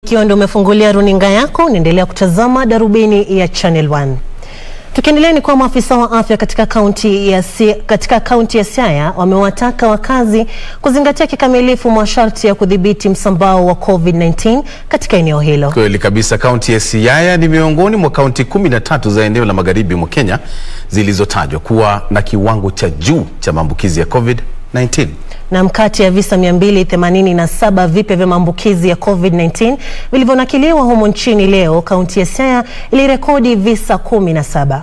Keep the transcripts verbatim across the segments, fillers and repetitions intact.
Ikiwa ndio umefungulia runinga yako, unaendelea kutazama Darubini ya Channel one. Tukiendelea ni kwa maafisa wa afya katika kaunti ya si, katika kaunti ya Siaya wamewataka wakazi kuzingatia kikamilifu masharti ya kudhibiti msambao wa COVID nineteen katika eneo hilo. Kweli kabisa, kaunti ya Siaya ni miongoni mwa kaunti kumi na tatu za eneo la Magharibi mwa Kenya zilizotajwa kuwa na kiwango cha juu cha maambukizi ya COVID nineteen. Na kati ya visa mia mbili themanini na saba vipya vya maambukizi ya COVID nineteen vilivyonakiliwa humu nchini leo, kaunti ya Siaya ilirekodi visa kumi na saba.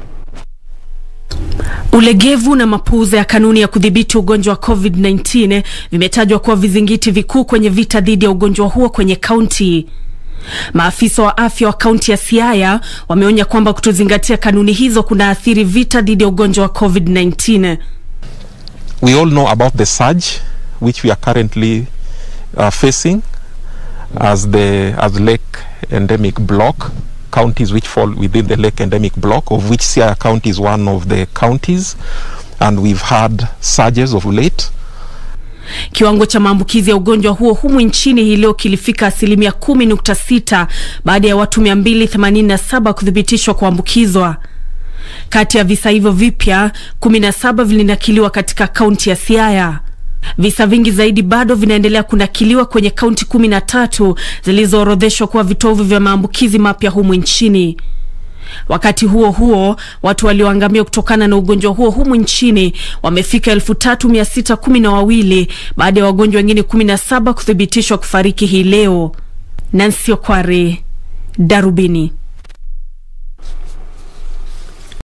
Ulegevu na mapuuza ya kanuni ya kudhibiti ugonjwa wa COVID nineteen vimetajwa kuwa vizingiti vikuu kwenye vita dhidi ya ugonjwa huo kwenye kaunti. Maafisa wa afya wa kaunti ya Siaya wameonya kwamba kutozingatia kanuni hizo kunaathiri vita dhidi ya ugonjwa wa COVID nineteen. We all know about the surge which we are currently uh, facing as the as lake endemic block, counties which fall within the lake endemic block, of which Siaya County is one of the counties, and we've had surges of late. Kiwango cha maambukizi ya ugonjwa huo humu nchini hii leo kilifika asilimia kumi nukta sita baada ya watu mia mbili themanini na saba kuthibitishwa kuambukizwa. Kati ya visa hivyo vipya, kumi na saba vilinakiliwa katika kaunti ya Siaya. Visa vingi zaidi bado vinaendelea kunakiliwa kwenye kaunti kumi na tatu zilizoorodheshwa kuwa vitovu vya maambukizi mapya humu nchini. Wakati huo huo, watu walioangamia kutokana na ugonjwa huo humu nchini wamefika elfu tatu mia sita kumi na wawili baada ya wagonjwa wengine kumi na saba kuthibitishwa kufariki hii leo. Nancy Okware, Darubini.